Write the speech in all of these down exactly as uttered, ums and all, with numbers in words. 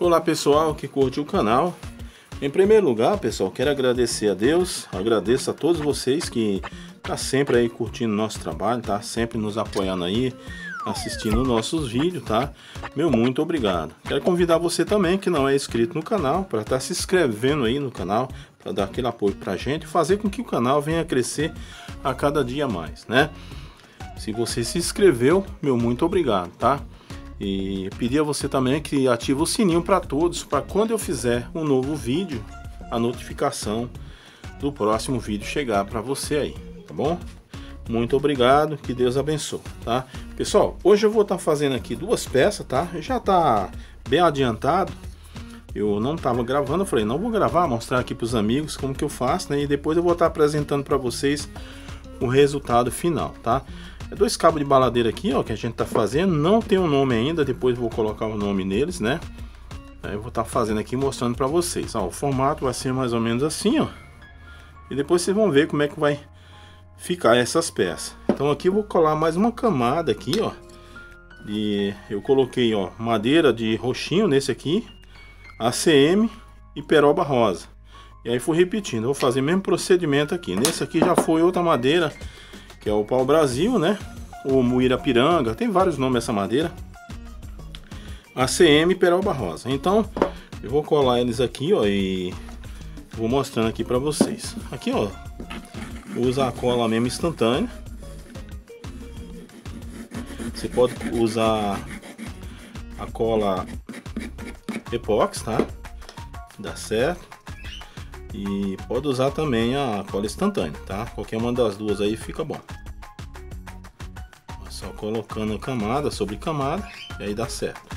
Olá pessoal que curte o canal. Em primeiro lugar, pessoal, quero agradecer a Deus, agradeço a todos vocês que tá sempre aí curtindo nosso trabalho, tá sempre nos apoiando aí, assistindo nossos vídeos, tá? Meu muito obrigado. Quero convidar você também que não é inscrito no canal para estar tá se inscrevendo aí no canal, para dar aquele apoio pra gente, fazer com que o canal venha crescer a cada dia mais, né? Se você se inscreveu, meu muito obrigado, tá? E pedir a você também que ative o sininho para todos, para quando eu fizer um novo vídeo, a notificação do próximo vídeo chegar para você aí, tá bom? Muito obrigado, que Deus abençoe, tá? Pessoal, hoje eu vou estar tá fazendo aqui duas peças, tá? Já tá bem adiantado. Eu não tava gravando, eu falei, não vou gravar, mostrar aqui para os amigos como que eu faço, né? E depois eu vou estar tá apresentando para vocês o resultado final, tá? É dois cabos de baladeira aqui, ó, que a gente tá fazendo. Não tem um nome ainda, depois eu vou colocar o nome neles, né? Aí eu vou estar tá fazendo aqui, mostrando pra vocês. Ó, o formato vai ser mais ou menos assim, ó. E depois vocês vão ver como é que vai ficar essas peças. Então aqui eu vou colar mais uma camada aqui, ó. E eu coloquei, ó, madeira de roxinho nesse aqui, A C M e peroba rosa. E aí fui repetindo, eu vou fazer o mesmo procedimento aqui. Nesse aqui já foi outra madeira, que é o pau-brasil, né? Ou muirapiranga, tem vários nomes essa madeira. A C M e peroba rosa. Então, eu vou colar eles aqui, ó, e vou mostrando aqui pra vocês. Aqui, ó, usa a cola mesmo instantânea. Você pode usar a cola epóxi, tá? Dá certo. E pode usar também a cola instantânea, tá? Qualquer uma das duas aí fica bom. Só colocando camada sobre camada e aí dá certo.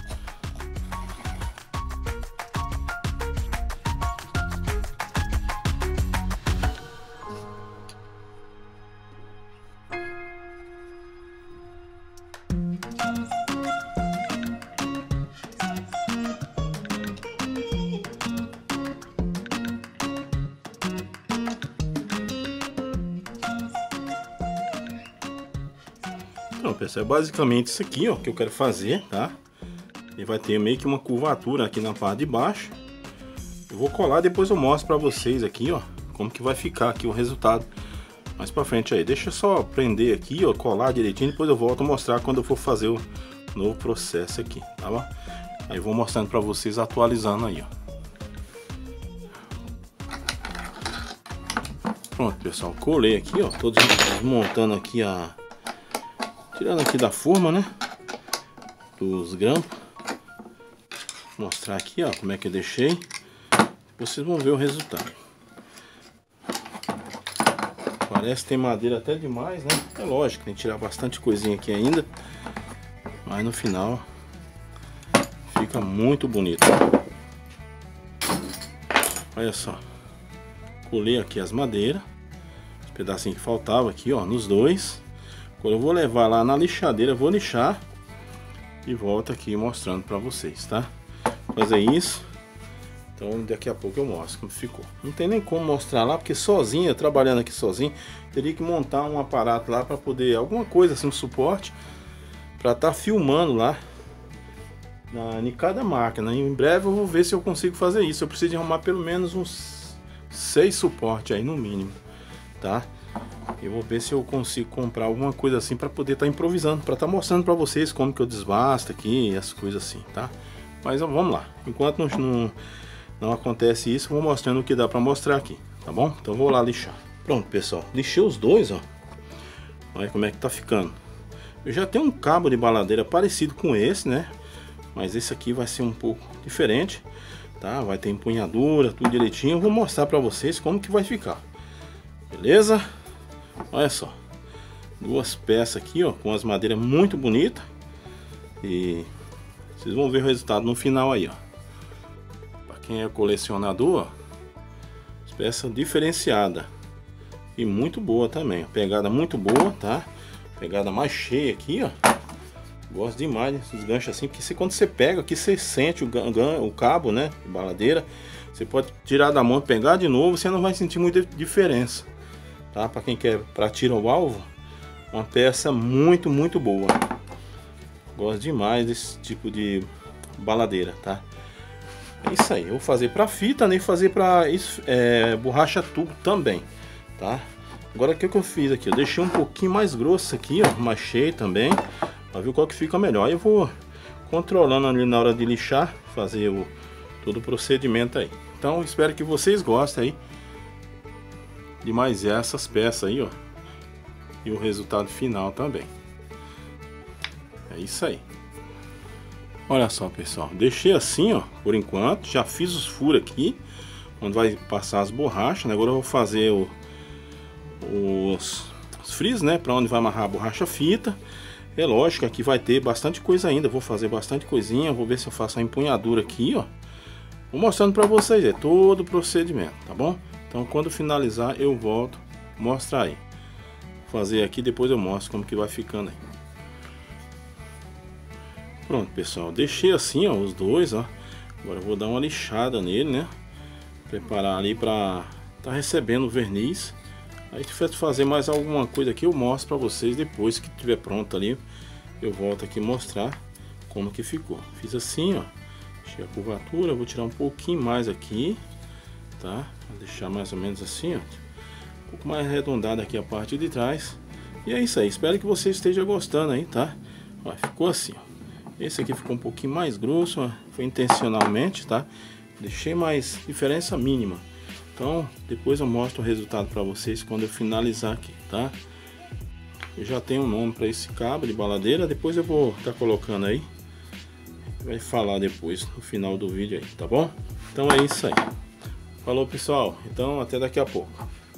Então, pessoal, é basicamente isso aqui, ó, que eu quero fazer, tá? E vai ter meio que uma curvatura aqui na parte de baixo. Eu vou colar, depois eu mostro pra vocês aqui, ó, como que vai ficar aqui o resultado mais pra frente aí. Deixa eu só prender aqui, ó, colar direitinho, depois eu volto a mostrar quando eu for fazer o novo processo aqui, tá bom? Aí eu vou mostrando pra vocês, atualizando aí, ó. Pronto, pessoal, colei aqui, ó, todos desmontando aqui a... Tirando aqui da forma, né? Dos grampos. Vou mostrar aqui, ó, como é que eu deixei. Vocês vão ver o resultado. Parece que tem madeira até demais, né? É lógico, tem que tirar bastante coisinha aqui ainda. Mas no final fica muito bonito. Olha só. Colei aqui as madeiras. Os pedacinhos que faltavam aqui, ó, nos dois. Quando eu vou levar lá na lixadeira, eu vou lixar e volto aqui mostrando pra vocês, tá? Fazer isso. Então daqui a pouco eu mostro como ficou. Não tem nem como mostrar lá, porque sozinho, trabalhando aqui sozinho, teria que montar um aparato lá pra poder, alguma coisa assim, um suporte, pra estar tá filmando lá na, em cada máquina. Em breve eu vou ver se eu consigo fazer isso. Eu preciso de arrumar pelo menos uns seis suportes aí no mínimo, tá? Eu vou ver se eu consigo comprar alguma coisa assim para poder estar tá improvisando, para estar tá mostrando para vocês como que eu desbasto aqui, as coisas assim, tá? Mas vamos lá. Enquanto não, não, não acontece isso, eu vou mostrando o que dá para mostrar aqui, tá bom? Então vou lá lixar. Pronto, pessoal. Lixei os dois, ó. Olha como é que tá ficando. Eu já tenho um cabo de baladeira parecido com esse, né? Mas esse aqui vai ser um pouco diferente, tá? Vai ter empunhadura, tudo direitinho. Eu vou mostrar para vocês como que vai ficar. Beleza? Olha só, duas peças aqui, ó, com as madeiras muito bonitas. E vocês vão ver o resultado no final aí, ó. Para quem é colecionador, ó, as peças diferenciadas e muito boa também, pegada muito boa, tá? Pegada mais cheia aqui, ó. Gosto demais desses ganchos assim, porque você, quando você pega aqui, você sente o, gan, o cabo, né, de baladeira. Você pode tirar da mão, pegar de novo, você não vai sentir muita diferença. Tá? Para quem quer para tiro ao alvo, uma peça muito, muito boa. Gosto demais desse tipo de baladeira, tá? É isso aí, eu vou fazer para fita, nem fazer para é, borracha tubo também, tá? Agora o que, que eu fiz aqui? Eu deixei um pouquinho mais grosso aqui, ó, machei também, para ver qual que fica melhor. Aí eu vou controlando ali na hora de lixar, fazer o, todo o procedimento aí. Então espero que vocês gostem aí de mais essas peças aí, ó, e o resultado final também. É isso aí. Olha só, pessoal, deixei assim, ó, por enquanto. Já fiz os furos aqui, onde vai passar as borrachas, né? Agora eu vou fazer o, os, os frisos, né? Para onde vai amarrar a borracha fita. É lógico, aqui vai ter bastante coisa ainda. Vou fazer bastante coisinha. Vou ver se eu faço a empunhadura aqui, ó. Vou mostrando para vocês, é todo o procedimento, tá bom? Então, quando finalizar, eu volto mostrar aí. Vou fazer aqui, depois eu mostro como que vai ficando aí. Pronto, pessoal, deixei assim, ó, os dois, ó. Agora eu vou dar uma lixada nele, né? Preparar ali para tá recebendo o verniz. Aí se tiver fazer mais alguma coisa aqui, eu mostro para vocês depois que tiver pronto ali. Eu volto aqui mostrar como que ficou. Fiz assim, ó. Deixei a curvatura, vou tirar um pouquinho mais aqui, tá? Vou deixar mais ou menos assim, ó. Um pouco mais arredondada aqui a parte de trás. E é isso aí, espero que você esteja gostando aí, tá? Ó, ficou assim, ó. Esse aqui ficou um pouquinho mais grosso, ó. Foi intencionalmente, tá? Deixei mais diferença mínima. Então, depois eu mostro o resultado para vocês quando eu finalizar aqui, tá? Eu já tenho um nome para esse cabo de baladeira, depois eu vou estar tá colocando aí. Vai falar depois no final do vídeo aí, tá bom? Então é isso aí. Falou, pessoal. Então, até daqui a pouco.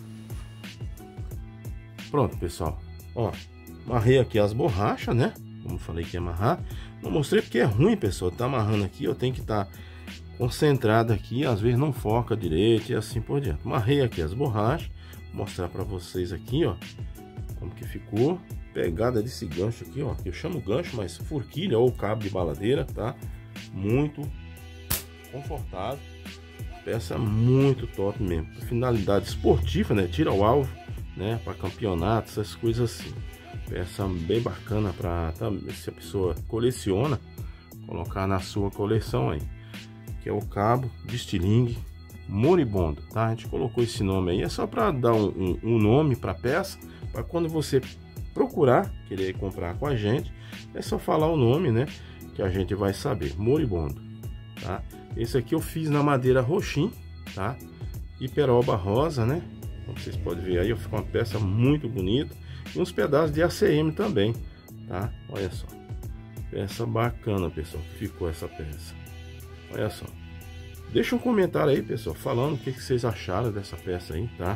Pronto, pessoal. Ó, amarrei aqui as borrachas, né? Como falei que ia amarrar. Não mostrei porque é ruim, pessoal. Tá amarrando aqui, eu tenho que estar tá concentrado aqui. Às vezes não foca direito e assim por diante. Amarrei aqui as borrachas. Vou mostrar para vocês aqui, ó, como que ficou. Pegada desse gancho aqui, ó, que eu chamo gancho, mas forquilha ou cabo de baladeira, tá? Muito confortável. Peça muito top mesmo. Finalidade esportiva, né? Tira o alvo, né? Para campeonato, essas coisas assim. Peça bem bacana para tá, se a pessoa coleciona, colocar na sua coleção aí, que é o cabo de estilingue moribundo, tá? A gente colocou esse nome aí, é só para dar um, um, um nome para peça, para quando você procurar, querer comprar com a gente, é só falar o nome, né? Que a gente vai saber, moribundo, tá? Esse aqui eu fiz na madeira roxim, tá? E peroba rosa, né? Como vocês podem ver aí, ficou uma peça muito bonita. E uns pedaços de A C M também, tá? Olha só, peça bacana, pessoal, que ficou essa peça. Olha só, deixa um comentário aí, pessoal, falando o que, que vocês acharam dessa peça aí, tá?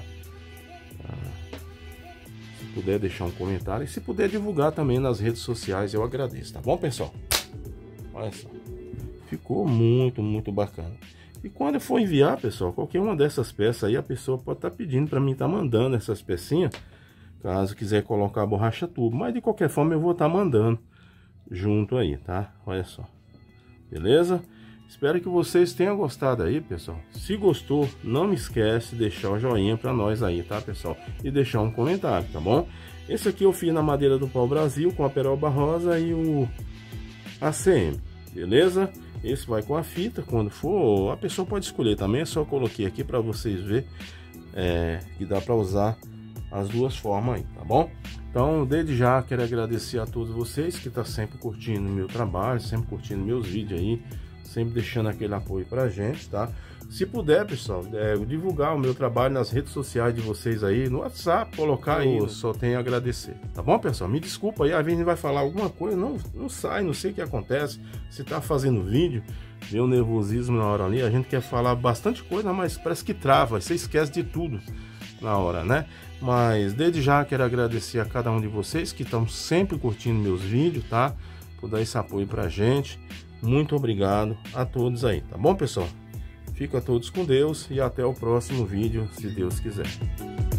Ah, se puder deixar um comentário e se puder divulgar também nas redes sociais, eu agradeço, tá bom, pessoal? Olha só, ficou muito, muito bacana. E quando eu for enviar, pessoal, qualquer uma dessas peças aí, a pessoa pode estar tá pedindo para mim estar tá mandando essas pecinhas, caso quiser colocar a borracha tubo, mas de qualquer forma eu vou estar tá mandando junto aí, tá? Olha só, beleza? Espero que vocês tenham gostado aí, pessoal. Se gostou, não me esquece de deixar o joinha para nós aí, tá, pessoal? E deixar um comentário, tá bom? Esse aqui eu fiz na madeira do pau Brasil com a peroba rosa e o A C M, beleza? Esse vai com a fita, quando for, a pessoa pode escolher também, é só eu coloquei aqui para vocês verem é, que dá para usar as duas formas aí, tá bom? Então, desde já, quero agradecer a todos vocês que estão sempre curtindo o meu trabalho, sempre curtindo meus vídeos aí, sempre deixando aquele apoio pra gente, tá? Se puder, pessoal, é, divulgar o meu trabalho nas redes sociais de vocês aí, no WhatsApp, colocar aí, eu só tenho a agradecer, tá bom, pessoal? Me desculpa aí, às vezes vai falar alguma coisa, não, não sai, não sei o que acontece, se tá fazendo vídeo, deu nervosismo na hora ali, a gente quer falar bastante coisa, mas parece que trava, você esquece de tudo na hora, né? Mas desde já quero agradecer a cada um de vocês que estão sempre curtindo meus vídeos, tá? Por dar esse apoio pra gente. Muito obrigado a todos aí, tá bom, pessoal? Fica todos com Deus e até o próximo vídeo, se Deus quiser.